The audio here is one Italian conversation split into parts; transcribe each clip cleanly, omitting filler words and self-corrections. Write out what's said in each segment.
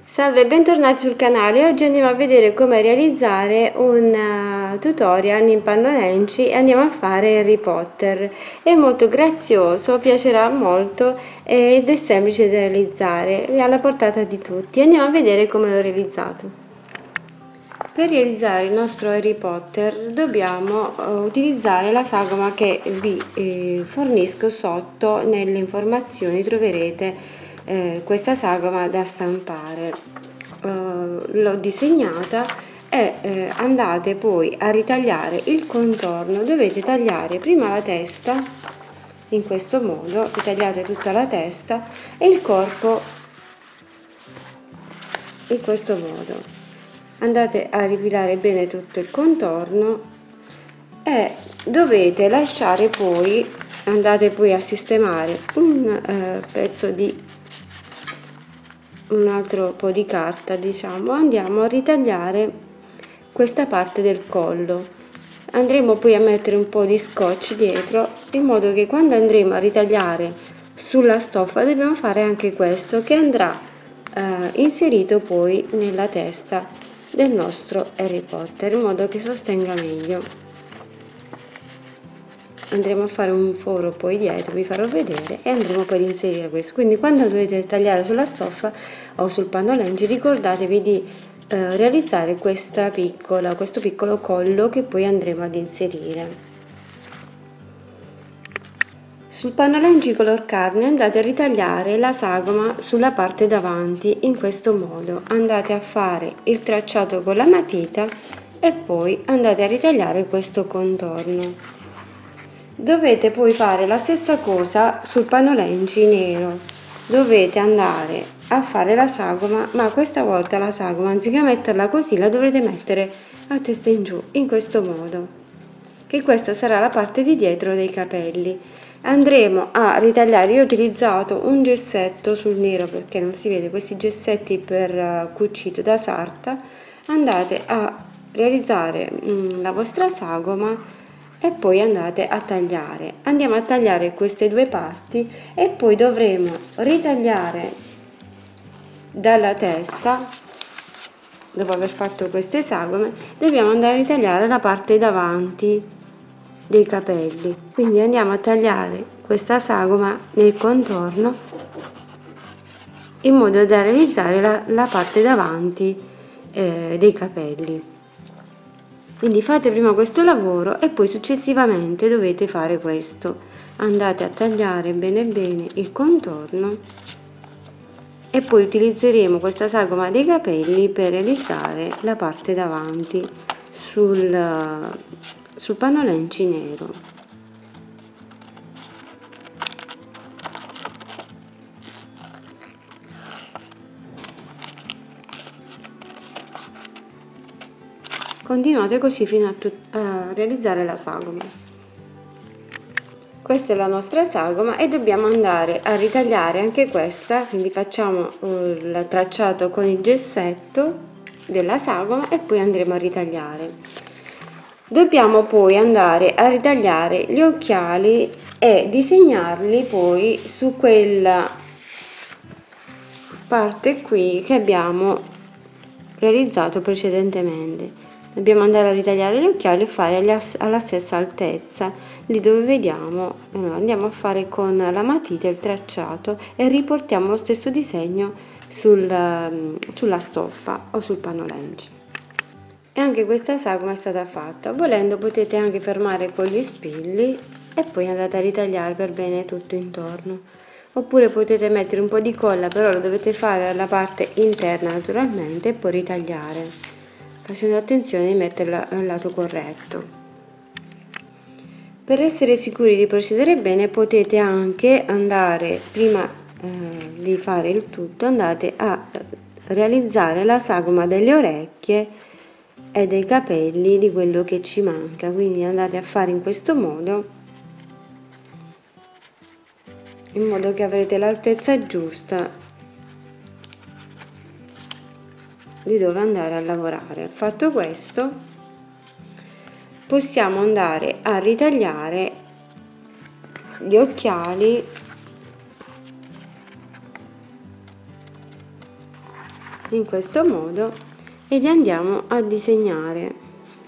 Salve, bentornati sul canale. Oggi andiamo a vedere come realizzare un tutorial in pannolenti e andiamo a fare Harry Potter. È molto grazioso, piacerà molto ed è semplice da realizzare, è alla portata di tutti. Andiamo a vedere come l'ho realizzato. Per realizzare il nostro Harry Potter dobbiamo utilizzare la sagoma che vi fornisco sotto. Nelle informazioni troverete questa sagoma da stampare. L'ho disegnata e andate poi a ritagliare il contorno. Dovete tagliare prima la testa in questo modo, ritagliate tutta la testa e il corpo in questo modo. Andate a ripilare bene tutto il contorno e dovete lasciare poi, andate poi a sistemare un pezzo di un altro po' di carta, diciamo. Andiamo a ritagliare questa parte del collo. Andremo poi a mettere un po' di scotch dietro, in modo che quando andremo a ritagliare sulla stoffa dobbiamo fare anche questo, che andrà inserito poi nella testa del nostro Harry Potter, in modo che sostenga meglio. Andremo a fare un foro poi dietro, vi farò vedere, e andremo poi ad inserire questo. Quindi quando dovete tagliare sulla stoffa o sul pannolenti, ricordatevi di realizzare questo piccolo collo che poi andremo ad inserire. Sul pannolenti color carne andate a ritagliare la sagoma sulla parte davanti in questo modo. Andate a fare il tracciato con la matita e poi andate a ritagliare questo contorno. Dovete poi fare la stessa cosa sul pannolenti nero. Dovete andare a fare la sagoma, ma questa volta la sagoma, anziché metterla così, la dovrete mettere a testa in giù, in questo modo, che questa sarà la parte di dietro dei capelli. Andremo a ritagliare, io ho utilizzato un gessetto sul nero perché non si vede, questi gessetti per cucito da sarta. Andate a realizzare la vostra sagoma e poi andate a tagliare. Andiamo a tagliare queste due parti e poi dovremo ritagliare dalla testa. Dopo aver fatto queste sagome dobbiamo andare a ritagliare la parte davanti dei capelli, quindi andiamo a tagliare questa sagoma nel contorno in modo da realizzare la parte davanti dei capelli. Quindi fate prima questo lavoro e poi successivamente dovete fare questo. Andate a tagliare bene bene il contorno e poi utilizzeremo questa sagoma dei capelli per realizzare la parte davanti sul pannolenti nero. Continuate così fino a realizzare la sagoma. Questa è la nostra sagoma e dobbiamo andare a ritagliare anche questa, quindi facciamo il tracciato con il gessetto della sagoma e poi andremo a ritagliare. Dobbiamo poi andare a ritagliare gli occhiali e disegnarli poi su quella parte qui che abbiamo realizzato precedentemente. Dobbiamo andare a ritagliare gli occhiali e fare alla stessa altezza, lì dove vediamo. Andiamo a fare con la matita il tracciato e riportiamo lo stesso disegno sulla stoffa o sul pannolenti. E anche questa sagoma è stata fatta. Volendo potete anche fermare con gli spilli e poi andate a ritagliare per bene tutto intorno. Oppure potete mettere un po' di colla, però lo dovete fare alla parte interna naturalmente e poi ritagliare, facendo attenzione di metterla al lato corretto. Per essere sicuri di procedere bene potete anche andare, prima di fare il tutto, andate a realizzare la sagoma delle orecchie e dei capelli di quello che ci manca, quindi andate a fare in questo modo, in modo che avrete l'altezza giusta di dove andare a lavorare. Fatto questo, possiamo andare a ritagliare gli occhiali in questo modo e li andiamo a disegnare.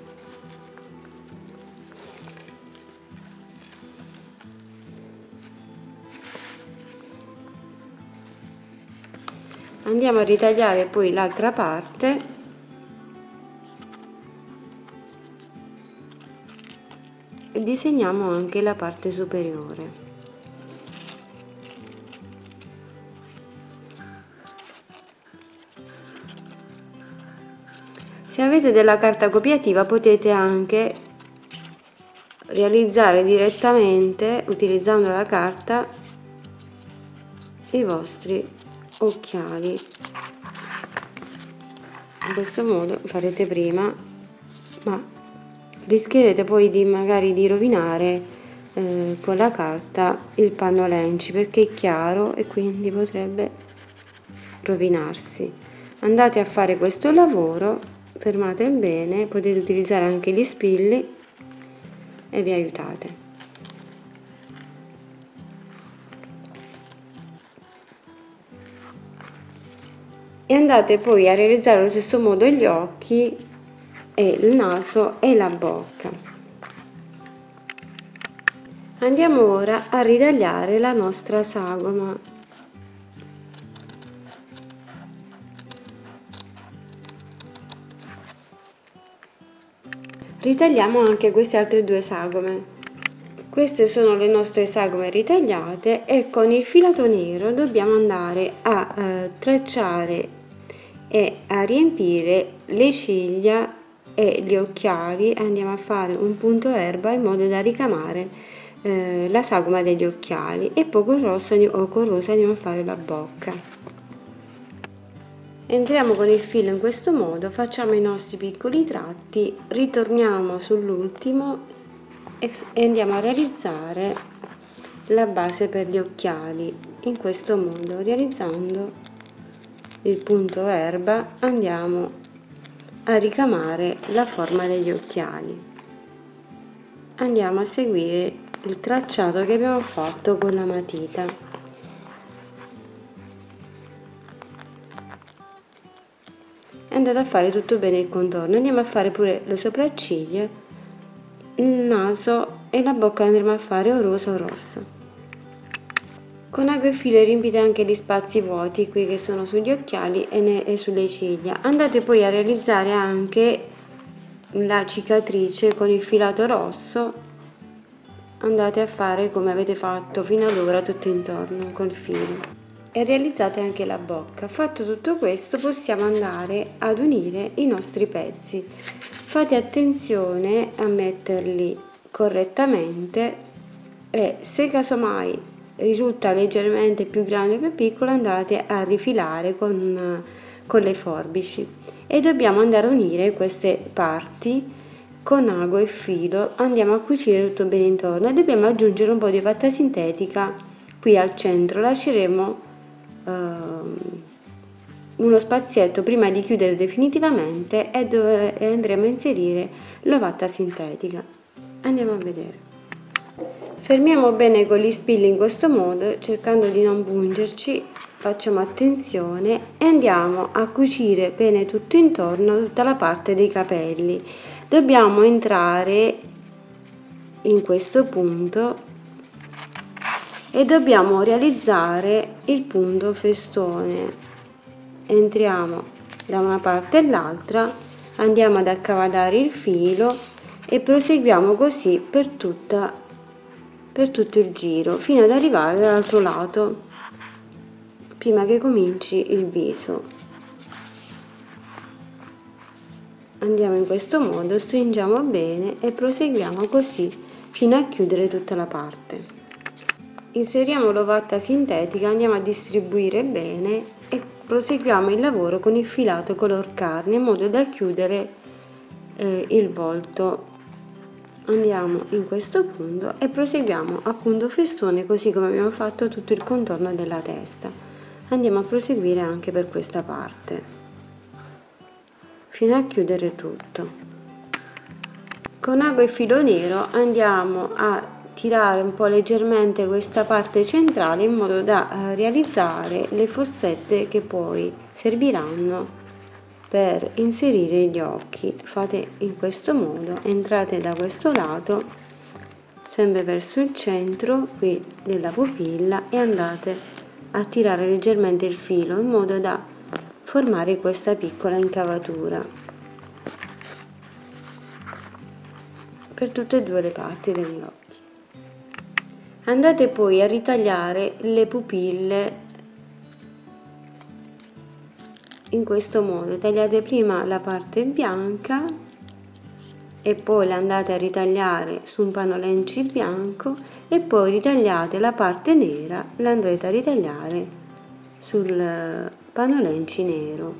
Andiamo a ritagliare poi l'altra parte e disegniamo anche la parte superiore. Se avete della carta copiativa potete anche realizzare direttamente, utilizzando la carta, i vostri occhiali. In questo modo farete prima, ma rischierete poi di magari di rovinare con la carta il pannolenci, perché è chiaro e quindi potrebbe rovinarsi. Andate a fare questo lavoro, fermate bene, potete utilizzare anche gli spilli e vi aiutate. E andate poi a realizzare allo stesso modo gli occhi e il naso e la bocca. Andiamo ora a ritagliare la nostra sagoma. Ritagliamo anche queste altre due sagome. Queste sono le nostre sagome ritagliate e con il filato nero dobbiamo andare a tracciare e a riempire le ciglia e gli occhiali. Andiamo a fare un punto erba in modo da ricamare la sagoma degli occhiali, e poi con rosso o con rosa andiamo a fare la bocca. Entriamo con il filo in questo modo, facciamo i nostri piccoli tratti, ritorniamo sull'ultimo e andiamo a realizzare la base per gli occhiali. In questo modo, realizzando il punto erba, andiamo a ricamare la forma degli occhiali. Andiamo a seguire il tracciato che abbiamo fatto con la matita. E andate a fare tutto bene il contorno. Andiamo a fare pure le sopracciglia, il naso e la bocca andremo a fare o rosa o rossa. Con ago e filo riempite anche gli spazi vuoti qui che sono sugli occhiali e sulle ciglia. Andate poi a realizzare anche la cicatrice con il filato rosso. Andate a fare come avete fatto fino ad ora tutto intorno col filo. E realizzate anche la bocca. Fatto tutto questo possiamo andare ad unire i nostri pezzi. Fate attenzione a metterli correttamente e se casomai risulta leggermente più grande o più piccolo andate a rifilare con le forbici, e dobbiamo andare a unire queste parti con ago e filo. Andiamo a cucire tutto bene intorno e dobbiamo aggiungere un po' di fatta sintetica qui al centro. Lasceremo uno spazietto prima di chiudere definitivamente e andremo a inserire l'ovatta sintetica. Andiamo a vedere. Fermiamo bene con gli spilli in questo modo, cercando di non pungerci, facciamo attenzione e andiamo a cucire bene tutto intorno, tutta la parte dei capelli. Dobbiamo entrare in questo punto e dobbiamo realizzare il punto festone. Entriamo da una parte e l'altra, andiamo ad accavallare il filo e proseguiamo così per tutto il giro fino ad arrivare dall'altro lato prima che cominci il viso. Andiamo in questo modo, stringiamo bene e proseguiamo così fino a chiudere tutta la parte. Inseriamo l'ovatta sintetica, andiamo a distribuire bene e proseguiamo il lavoro con il filato color carne in modo da chiudere il volto. Andiamo in questo punto e proseguiamo a punto festone, così come abbiamo fatto tutto il contorno della testa. Andiamo a proseguire anche per questa parte fino a chiudere tutto. Con ago e filo nero andiamo a tirare un po' leggermente questa parte centrale in modo da realizzare le fossette che poi serviranno per inserire gli occhi. Fate in questo modo, entrate da questo lato, sempre verso il centro qui della pupilla, e andate a tirare leggermente il filo in modo da formare questa piccola incavatura per tutte e due le parti degli occhi. Andate poi a ritagliare le pupille in questo modo. Tagliate prima la parte bianca e poi la andate a ritagliare su un pannollenci bianco, e poi ritagliate la parte nera, la andrete a ritagliare sul pannollenci nero.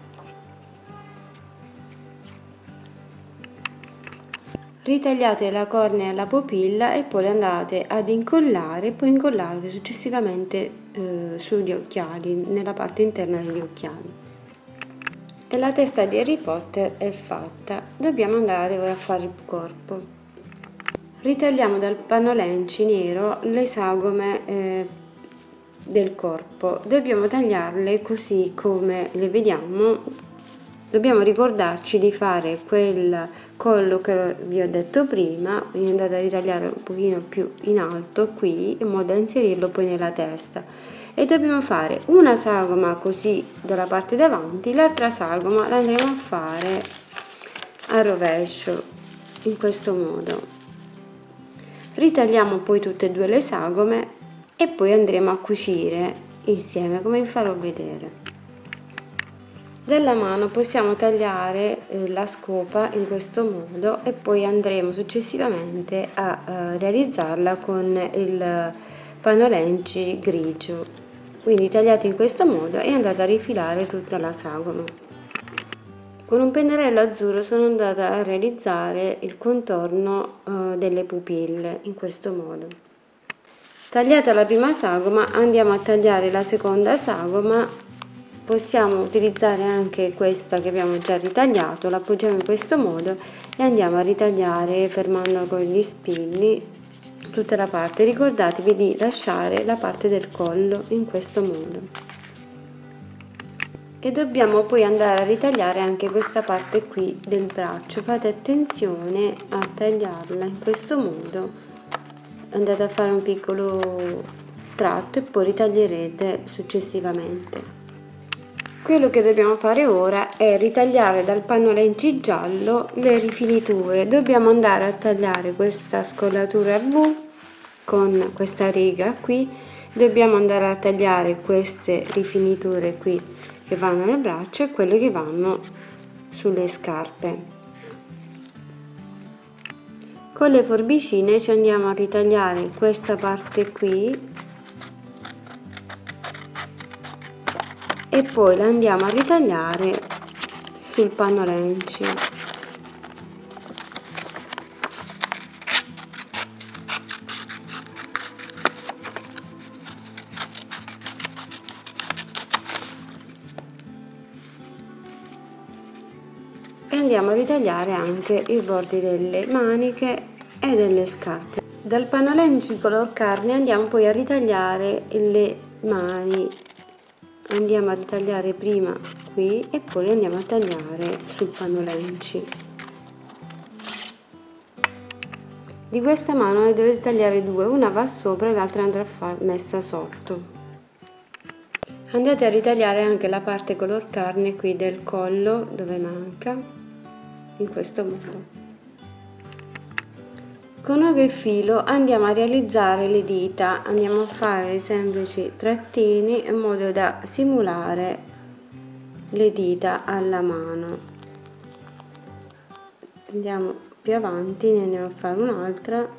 Ritagliate la cornea e la pupilla e poi le andate ad incollare, e poi incollate successivamente sugli occhiali, nella parte interna degli occhiali. E la testa di Harry Potter è fatta. Dobbiamo andare ora a fare il corpo. Ritagliamo dal pannollenci nero le sagome del corpo. Dobbiamo tagliarle così come le vediamo. Dobbiamo ricordarci di fare quel collo che vi ho detto prima, quindi andate a ritagliare un pochino più in alto qui, in modo da inserirlo poi nella testa. E dobbiamo fare una sagoma così dalla parte davanti, l'altra sagoma la andremo a fare a rovescio, in questo modo. Ritagliamo poi tutte e due le sagome e poi andremo a cucire insieme, come vi farò vedere. Dalla mano possiamo tagliare la scopa in questo modo e poi andremo successivamente a realizzarla con il pannollenci grigio. Quindi tagliate in questo modo e andate a rifilare tutta la sagoma. Con un pennarello azzurro sono andata a realizzare il contorno delle pupille in questo modo. Tagliata la prima sagoma, andiamo a tagliare la seconda sagoma. Possiamo utilizzare anche questa che abbiamo già ritagliato, la appoggiamo in questo modo e andiamo a ritagliare fermando con gli spilli tutta la parte. Ricordatevi di lasciare la parte del collo in questo modo. E dobbiamo poi andare a ritagliare anche questa parte qui del braccio. Fate attenzione a tagliarla in questo modo, andate a fare un piccolo tratto e poi ritaglierete successivamente. Quello che dobbiamo fare ora è ritagliare dal pannollenci giallo le rifiniture. Dobbiamo andare a tagliare questa scollatura V con questa riga qui, dobbiamo andare a tagliare queste rifiniture qui che vanno nel braccio e quelle che vanno sulle scarpe. Con le forbicine ci andiamo a ritagliare questa parte qui e poi la andiamo a ritagliare sul pannollenci. E andiamo a ritagliare anche i bordi delle maniche e delle scarpe. Dal pannollenci color carne andiamo poi a ritagliare le mani. Andiamo a ritagliare prima qui e poi andiamo a tagliare sul pannollenci. Di questa mano ne dovete tagliare due, una va sopra e l'altra andrà messa sotto. Andate a ritagliare anche la parte color carne qui del collo dove manca, in questo modo. Con ago e filo andiamo a realizzare le dita, andiamo a fare semplici trattini in modo da simulare le dita alla mano. Andiamo più avanti, ne andiamo a fare un'altra.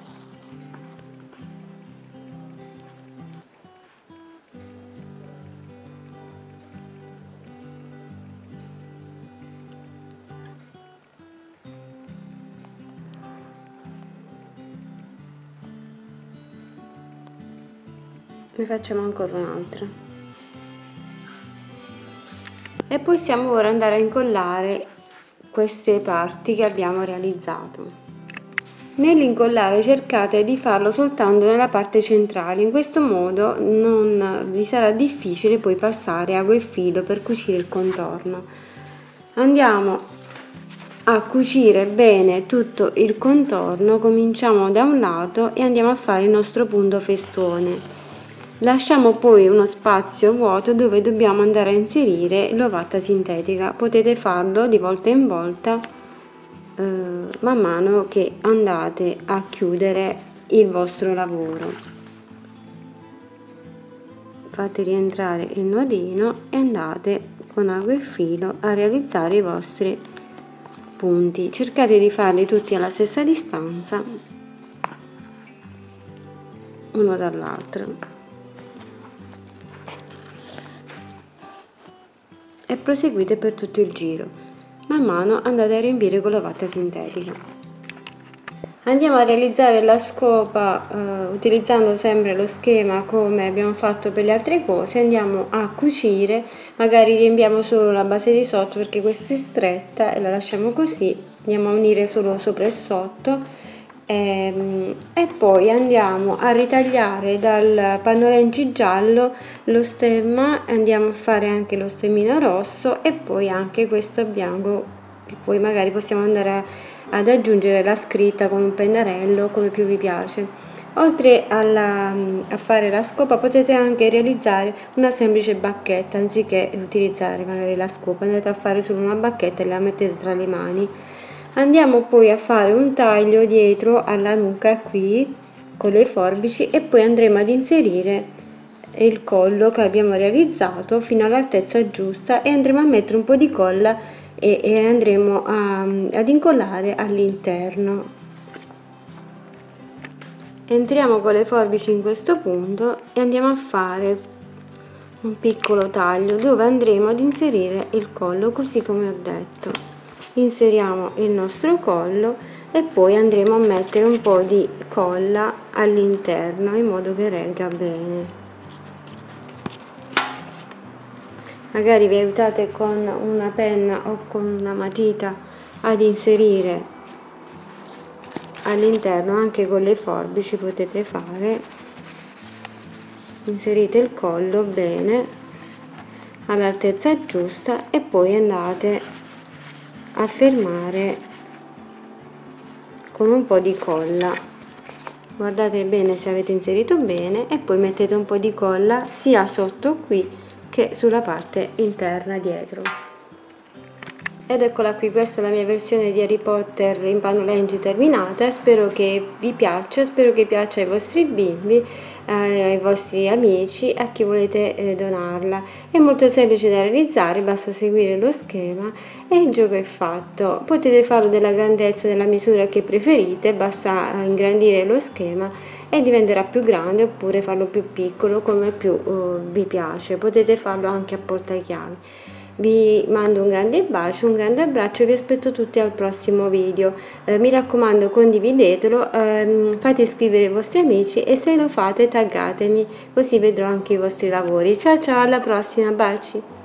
Ne facciamo ancora un'altra e possiamo ora andare a incollare queste parti che abbiamo realizzato. Nell'incollare cercate di farlo soltanto nella parte centrale, in questo modo non vi sarà difficile poi passare ago e filo per cucire il contorno. Andiamo a cucire bene tutto il contorno, cominciamo da un lato e andiamo a fare il nostro punto festone. Lasciamo poi uno spazio vuoto dove dobbiamo andare a inserire l'ovatta sintetica, potete farlo di volta in volta man mano che andate a chiudere il vostro lavoro. Fate rientrare il nodino e andate con ago e filo a realizzare i vostri punti. Cercate di farli tutti alla stessa distanza uno dall'altro e proseguite per tutto il giro. Man mano andate a riempire con l'ovatta sintetica. Andiamo a realizzare la scopa utilizzando sempre lo schema come abbiamo fatto per le altre cose. Andiamo a cucire, magari riempiamo solo la base di sotto perché questa è stretta e la lasciamo così. Andiamo a unire solo sopra e sotto e poi andiamo a ritagliare dal pannolenci giallo lo stemma, andiamo a fare anche lo stemmino rosso e poi anche questo bianco, che poi magari possiamo andare ad aggiungere la scritta con un pennarello come più vi piace. Oltre a fare la scopa potete anche realizzare una semplice bacchetta, anziché utilizzare magari la scopa andate a fare solo una bacchetta e la mettete tra le mani. Andiamo poi a fare un taglio dietro alla nuca qui con le forbici e poi andremo ad inserire il collo che abbiamo realizzato fino all'altezza giusta e andremo a mettere un po' di colla e andremo ad incollare all'interno. Entriamo con le forbici in questo punto e andiamo a fare un piccolo taglio dove andremo ad inserire il collo, così come ho detto. Inseriamo il nostro collo e poi andremo a mettere un po' di colla all'interno in modo che regga bene. Magari vi aiutate con una penna o con una matita ad inserire all'interno, anche con le forbici potete fare. Inserite il collo bene all'altezza giusta e poi andate a fermare con un po' di colla. Guardate bene se avete inserito bene e poi mettete un po' di colla sia sotto qui che sulla parte interna dietro. Ed eccola qui, questa è la mia versione di Harry Potter in pannolengi terminata. Spero che vi piaccia, spero che piaccia ai vostri bimbi, ai vostri amici, a chi volete donarla. È molto semplice da realizzare, basta seguire lo schema e il gioco è fatto. Potete farlo della grandezza, della misura che preferite, basta ingrandire lo schema e diventerà più grande, oppure farlo più piccolo come più vi piace. Potete farlo anche a portachiavi. Vi mando un grande bacio, un grande abbraccio e vi aspetto tutti al prossimo video. Mi raccomando, condividetelo, fate iscrivere i vostri amici e se lo fate taggatemi, così vedrò anche i vostri lavori. Ciao ciao, alla prossima, baci!